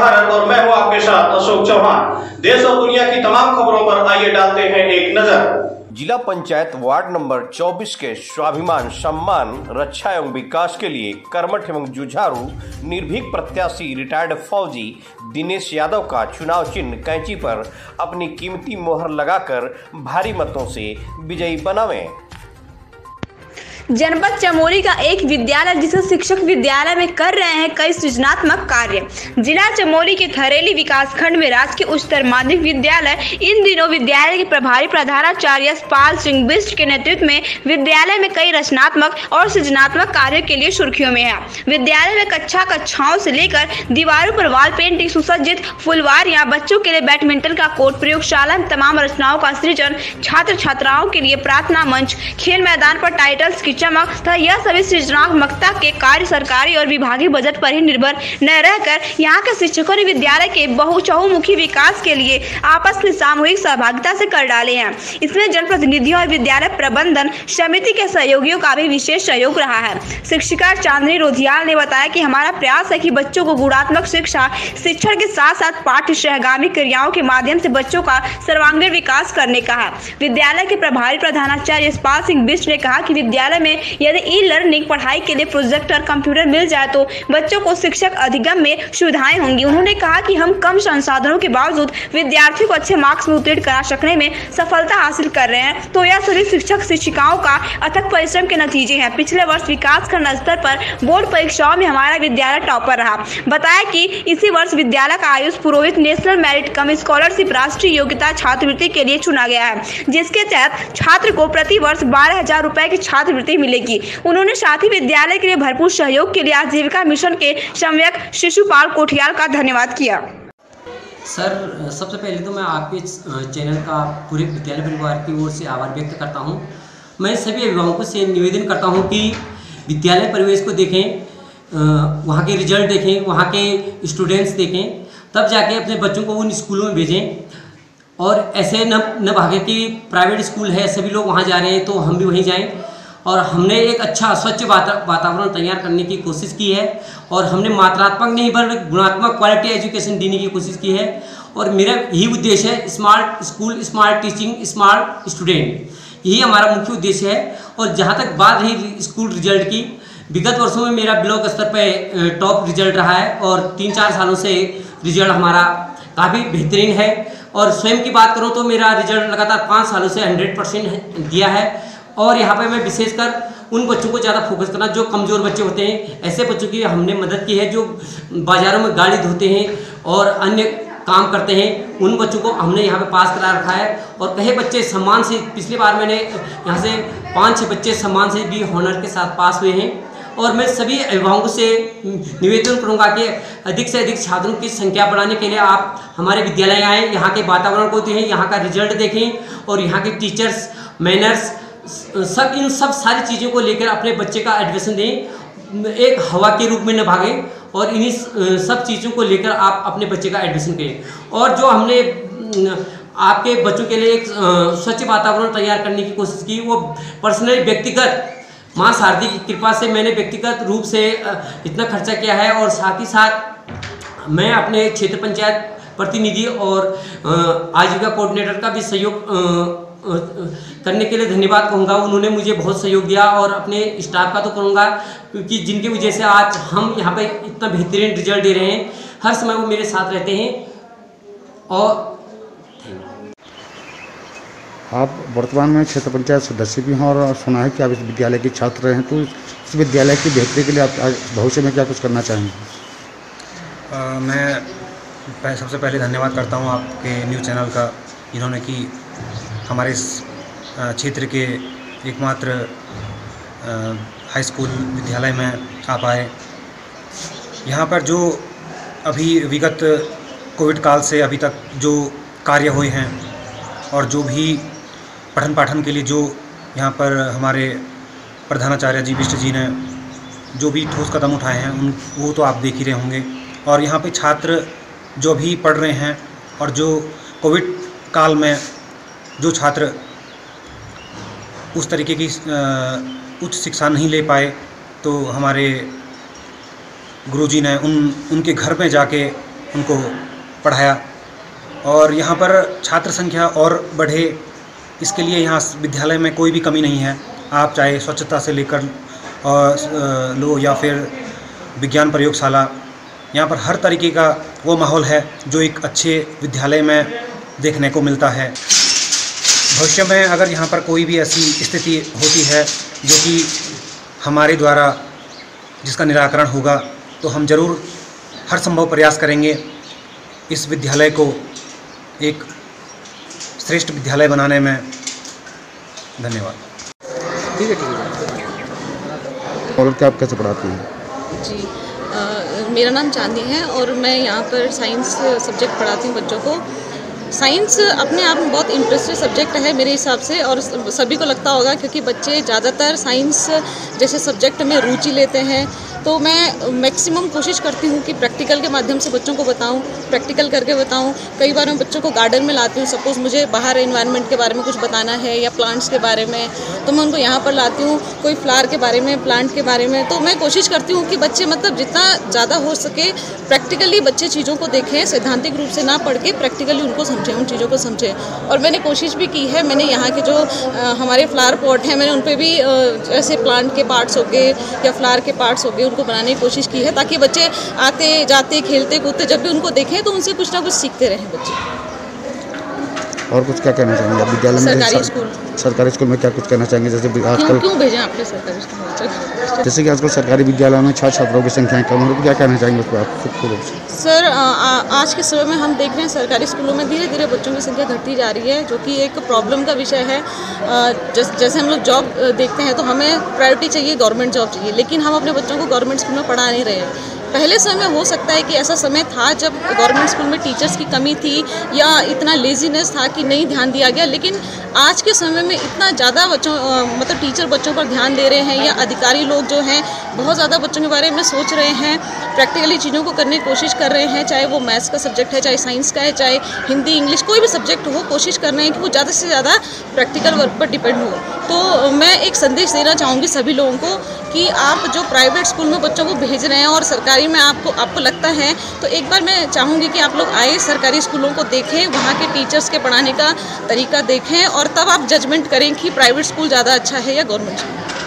भारत और मैं हूं आपके साथ अशोक चौहान। देश और दुनिया की तमाम खबरों पर आइए डालते हैं एक नजर। जिला पंचायत वार्ड नंबर 24 के स्वाभिमान, सम्मान, रक्षा एवं विकास के लिए कर्मठ एवं जुझारू निर्भीक प्रत्याशी रिटायर्ड फौजी दिनेश यादव का चुनाव चिन्ह कैंची पर अपनी कीमती मोहर लगाकर भारी मतों से विजयी बनावे। जनपद चमोली का एक विद्यालय जिसे शिक्षक विद्यालय में कर रहे हैं कई सृजनात्मक कार्य। जिला चमोली के थरेली विकासखंड में राजकीय उच्चतर माध्यमिक विद्यालय इन दिनों विद्यालय के प्रभारी प्रधानाचार्य यशपाल सिंह बिष्ट के नेतृत्व में विद्यालय में कई रचनात्मक और सृजनात्मक कार्यों के लिए सुर्खियों में है। विद्यालय में कक्षाओं से लेकर दीवारों पर वॉल पेंटिंग, सुसज्जित फुलवारियां, बच्चों के लिए बैडमिंटन का कोर्ट, प्रयोगशाला में तमाम रचनाओं का सृजन, छात्र छात्राओं के लिए प्रार्थना मंच, खेल मैदान पर टाइटल्स की चमक तथा यह सभी सृजनात्मकता के कार्य सरकारी और विभागीय बजट पर ही निर्भर न रहकर यहाँ के शिक्षकों ने विद्यालय के बहुमुखी विकास के लिए आपस में सामूहिक सहभागिता से कर डाले हैं। इसमें जनप्रतिनिधियों और विद्यालय प्रबंधन समिति के सहयोगियों का भी विशेष सहयोग रहा है। शिक्षिका चांदनी रोधियाल ने बताया कि हमारा प्रयास है कि बच्चों को गुणात्मक शिक्षा शिक्षण के साथ साथ पाठ्य सहगामी क्रियाओं के माध्यम से बच्चों का सर्वांगीण विकास करने का है। विद्यालय के प्रभारी प्रधानाचार्य यशपाल सिंह बिष्ट ने कहा कि विद्यालय में यदि ई लर्निंग पढ़ाई के लिए प्रोजेक्टर, कंप्यूटर मिल जाए तो बच्चों को शिक्षक अधिगम में सुविधाएं होंगी। उन्होंने कहा कि हम कम संसाधनों के बावजूद विद्यार्थियों को अच्छे मार्क्स में उत्तीर्ण करा सकने में सफलता हासिल कर रहे हैं, तो यह सभी शिक्षक शिक्षिकाओं का अथक परिश्रम के नतीजे हैं। पिछले वर्ष विकासखंड स्तर पर बोर्ड परीक्षाओं में हमारा विद्यालय टॉपर रहा। बताया कि इसी वर्ष विद्यालय का Ayush Purohit national merit cum scholarship राष्ट्रीय योग्यता छात्रवृत्ति के लिए चुना गया है, जिसके तहत छात्र को प्रति वर्ष 12,000 रुपए की छात्रवृत्ति मिलेगी। उन्होंने साथ ही विद्यालय के लिए भरपूर सहयोग के लिए आजीविका मिशन के संयोजक शिशुपाल कोठियाल का धन्यवाद किया। सर, सबसे पहले तो मैं आपके चैनल का पूरे विद्यालय परिवार की ओर से आभार व्यक्त करता हूं। मैं सभी अभिभावकों से निवेदन करता हूं कि विद्यालय परिवेश को देखें, वहां के रिजल्ट देखें, वहां के स्टूडेंट्स देखें, तब जाके अपने बच्चों को उन स्कूलों में भेजें। और ऐसे न भागे कि प्राइवेट स्कूल है, सभी लोग वहाँ जा रहे हैं तो हम भी वहीं जाएँ। और हमने एक अच्छा स्वच्छ वातावरण तैयार करने की कोशिश की है और हमने मात्रात्मक नहीं बल्कि गुणात्मक क्वालिटी एजुकेशन देने की कोशिश की है। और मेरा यही उद्देश्य है, smart school, smart teaching, smart student, यही हमारा मुख्य उद्देश्य है। और जहाँ तक बात रही स्कूल रिजल्ट की, विगत वर्षों में मेरा ब्लॉक स्तर पर टॉप रिजल्ट रहा है और 3-4 सालों से रिजल्ट हमारा काफ़ी बेहतरीन है। और स्वयं की बात करूँ तो मेरा रिजल्ट लगातार 5 सालों से 100% दिया है। और यहाँ पे मैं विशेषकर उन बच्चों को ज़्यादा फोकस करना जो कमज़ोर बच्चे होते हैं, ऐसे बच्चों की हमने मदद की है जो बाज़ारों में गाड़ी धोते हैं और अन्य काम करते हैं, उन बच्चों को हमने यहाँ पे पास करा रखा है। और कई बच्चे सम्मान से, पिछली बार मैंने यहाँ से 5-6 बच्चे सम्मान से भी हॉनर के साथ पास हुए हैं। और मैं सभी अभिभावकों से निवेदन करूंगा कि अधिक से अधिक छात्रों की संख्या बढ़ाने के लिए आप हमारे विद्यालय आएँ, यहाँ के वातावरण को देखें, यहाँ का रिजल्ट देखें और यहाँ के टीचर्स, मैनर्स, इन सब सारी चीज़ों को लेकर अपने बच्चे का एडमिशन दें। एक हवा के रूप में न भागें और इन्हीं सब चीज़ों को लेकर आप अपने बच्चे का एडमिशन करें। और जो हमने आपके बच्चों के लिए एक स्वच्छ वातावरण तैयार करने की कोशिश की, वो पर्सनली व्यक्तिगत माँ शारदी की कृपा से मैंने व्यक्तिगत रूप से इतना खर्चा किया है। और साथ ही साथ मैं अपने क्षेत्र पंचायत प्रतिनिधि और आजीविका कोऑर्डिनेटर का भी सहयोग करने के लिए धन्यवाद कहूँगा। उन्होंने मुझे बहुत सहयोग दिया और अपने स्टाफ का तो करूँगा, क्योंकि जिनकी वजह से आज हम यहाँ पे इतना बेहतरीन रिजल्ट दे रहे हैं। हर समय वो मेरे साथ रहते हैं। और आप वर्तमान में क्षेत्र पंचायत सदस्य भी हैं और सुना है कि आप इस विद्यालय के छात्र हैं, तो इस विद्यालय की बेहतरी के लिए आप भविष्य में क्या कुछ करना चाहेंगे? मैं सबसे पहले धन्यवाद करता हूं आपके न्यूज़ चैनल का, जिन्होंने कि हमारे इस क्षेत्र के एकमात्र हाई स्कूल विद्यालय में आप आए। यहाँ पर जो अभी विगत कोविड काल से अभी तक जो कार्य हुए हैं और जो भी पठन पाठन के लिए जो यहाँ पर हमारे प्रधानाचार्य जी बिष्ट जी ने जो भी ठोस कदम उठाए हैं वो तो आप देख ही रहे होंगे। और यहाँ पे छात्र जो भी पढ़ रहे हैं और जो कोविड काल में जो छात्र उस तरीके की उच्च शिक्षा नहीं ले पाए, तो हमारे गुरुजी ने उनके घर में जाके उनको पढ़ाया और यहाँ पर छात्र संख्या और बढ़े, इसके लिए यहाँ विद्यालय में कोई भी कमी नहीं है। आप चाहे स्वच्छता से लेकर और लो या फिर विज्ञान प्रयोगशाला, यहाँ पर हर तरीके का वो माहौल है जो एक अच्छे विद्यालय में देखने को मिलता है। भविष्य में अगर यहाँ पर कोई भी ऐसी स्थिति होती है जो कि हमारे द्वारा जिसका निराकरण होगा, तो हम ज़रूर हर संभव प्रयास करेंगे इस विद्यालय को एक श्रेष्ठ विद्यालय बनाने में। धन्यवाद। ठीक है। और क्या आप कैसे पढ़ाती हैं? जी, मेरा नाम चांदी है और मैं यहाँ पर साइंस सब्जेक्ट पढ़ाती हूँ बच्चों को। साइंस अपने आप में बहुत इंटरेस्टेड सब्जेक्ट है मेरे हिसाब से, और सभी को लगता होगा क्योंकि बच्चे ज़्यादातर साइंस जैसे सब्जेक्ट में रुचि लेते हैं। तो मैं मैक्सिमम कोशिश करती हूँ कि प्रैक्टिकल के माध्यम से बच्चों को बताऊँ, प्रैक्टिकल करके बताऊँ। कई बार मैं बच्चों को गार्डन में लाती हूँ, सपोज़ मुझे बाहर एनवायरनमेंट के बारे में कुछ बताना है या प्लांट्स के बारे में, तो मैं उनको यहाँ पर लाती हूँ, कोई फ्लावर के बारे में, प्लांट के बारे में। तो मैं कोशिश करती हूँ कि बच्चे मतलब जितना ज़्यादा हो सके प्रैक्टिकली बच्चे चीज़ों को देखें, सैद्धांतिक रूप से ना पढ़ के प्रैक्टिकली उनको समझें, उन चीज़ों को समझें। और मैंने कोशिश भी की है, मैंने यहाँ के जो हमारे फ्लावर पॉट हैं, मैंने उन पर भी ऐसे प्लांट के पार्ट्स हो गए या फ्लावर के पार्ट्स हो गए, उनको बनाने की कोशिश की है ताकि बच्चे आते जाते खेलते कूदते जब भी उनको देखें तो उनसे कुछ ना कुछ सीखते रहें बच्चे। और कुछ क्या कहना चाहेंगे आप विद्यालय में? सरकारी स्कूल में क्या कुछ कहना चाहेंगे? जैसे आजकल क्यों भेजें आपने सरकारी स्कूल? जैसे कि आजकल सरकारी विद्यालयों में छात्रों की संख्या कम है, तो क्या कहना चाहेंगे उस पर आप? सर, आज के समय में हम देख रहे हैं सरकारी स्कूलों में धीरे धीरे बच्चों की संख्या घटती जा रही है, जो कि एक प्रॉब्लम का विषय है। जैसे हम लोग जॉब देखते हैं तो हमें प्रायोरिटी चाहिए, गवर्नमेंट जॉब चाहिए, लेकिन हम अपने बच्चों को गवर्नमेंट स्कूल में पढ़ा नहीं रहे हैं। पहले समय में हो सकता है कि ऐसा समय था जब गवर्नमेंट स्कूल में टीचर्स की कमी थी या इतना लेजीनेस था कि नहीं ध्यान दिया गया, लेकिन आज के समय में इतना ज़्यादा बच्चों मतलब टीचर बच्चों पर ध्यान दे रहे हैं या अधिकारी लोग जो हैं बहुत ज़्यादा बच्चों के बारे में सोच रहे हैं, प्रैक्टिकली चीज़ों को करने की कोशिश कर रहे हैं, चाहे वो मैथ्स का सब्जेक्ट है, चाहे साइंस का है, चाहे हिंदी इंग्लिश कोई भी सब्जेक्ट हो, कोशिश कर रहे हैं कि वो ज़्यादा से ज़्यादा प्रैक्टिकल वर्क पर डिपेंड हो। तो मैं एक संदेश देना चाहूँगी सभी लोगों को कि आप जो प्राइवेट स्कूल में बच्चों को भेज रहे हैं और सरकारी में आपको लगता है, तो एक बार मैं चाहूँगी कि आप लोग आए, सरकारी स्कूलों को देखें, वहाँ के टीचर्स के पढ़ाने का तरीका देखें और तब आप जजमेंट करें कि प्राइवेट स्कूल ज़्यादा अच्छा है या गवर्नमेंट स्कूल।